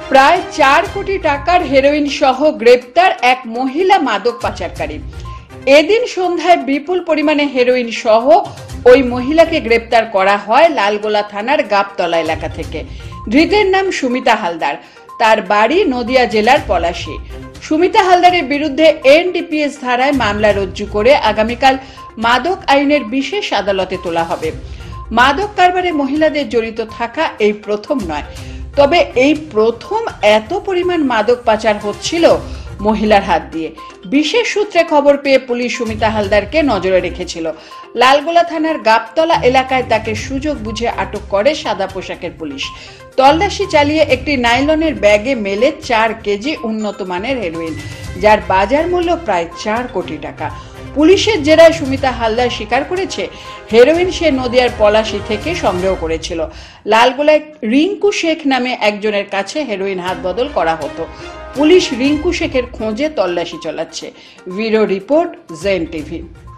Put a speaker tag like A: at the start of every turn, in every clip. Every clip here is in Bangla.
A: প্রায় 4 কোটি টাকার হেরোইন সহ গ্রেপ্তার এক মহিলা মাদক পাচারকারী। এদিন সন্ধ্যায় বিপুল পরিমাণে হেরোইন সহ ওই মহিলাকে গ্রেপ্তার করা হয় লালগোলা থানার গাবতলা এলাকা থেকে। ধৃতের নাম সুমিতা হালদার, তার বাড়ি নদিয়া জেলার পলাশী। সুমিতা হালদারের বিরুদ্ধে এনডিপিএস ধারায় মামলা রুজু করে আগামীকাল মাদক আইনের বিশেষ আদালতে তোলা হবে। মাদক কারবারে মহিলাদের জড়িত থাকা এই প্রথম নয়, তবে এই প্রথম এত পরিমাণ মাদক পাচার হচ্ছিল মহিলার হাত দিয়ে। বিশেষ সূত্রে খবর পেয়ে পুলিশ সুমিতা হালদারকে নজরে রেখেছিল। লালগোলা থানার গাবতলা এলাকায় তাকে সুযোগ বুঝে আটক করে সাদা পোশাকের পুলিশ। তল্লাশি চালিয়ে একটি নাইলনের ব্যাগে মেলে 4 কেজি উন্নত মানের হেরোইন, যার বাজার মূল্য প্রায় 4 কোটি টাকা। পুলিশের জেরায় সুমিতা হালদার স্বীকার করেছে হেরোইন সে নদিয়ার পলাশী থেকে সংগ্রহ করেছিল। লালগোলায় রিঙ্কু শেখ নামে একজনের কাছে হেরোইন হাত বদল করা হতো। পুলিশ রিঙ্কু শেখের খোঁজে তল্লাশি চালাচ্ছে। ব্যুরো রিপোর্ট, জেন টিভি।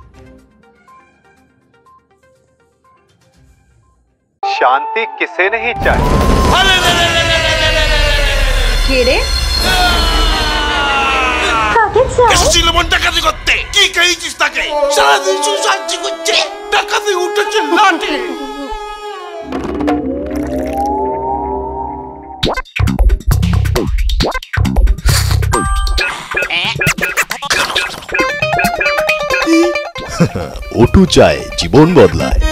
B: शांति किसे नहीं चाहिए।
A: কেরে
C: এসেছিল মন ডাকাতি করতে। কি কইছিস তাকে? সারাদিন সুসাচ্ছি করছে, ডাকাতি উঠেছে লাঠি।
D: ওটু চায় জীবন বদলায়।